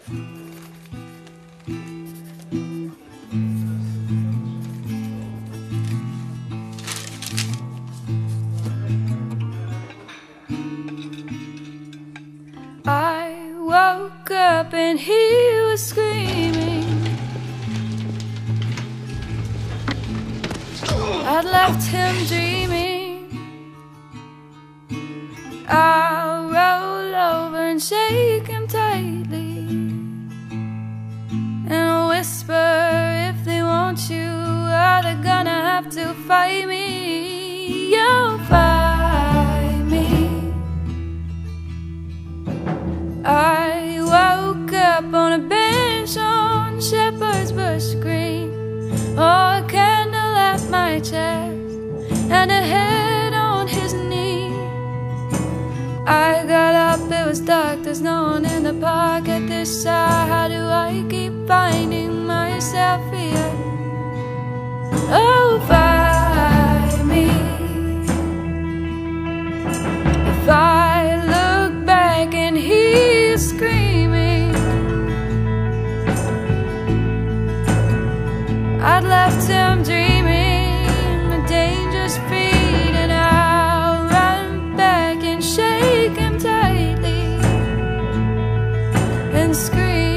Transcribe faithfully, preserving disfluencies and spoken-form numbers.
I woke up and he was screaming. I'd left him dreaming. I'll roll over and shake him tightly and whisper, if they want you, are they gonna have to fight me? You'll fight me. I woke up on a bench on Shepherd's Bush Green, oh, a candle at my chest and a head on his knee. I got up, it was dark, there's no one in the park at this hour. How do I keep finding myself here? Oh, fight me. If I look back and he's screaming, I'd left him dreaming a dangerous feat, and I'll run back and shake him tightly and scream.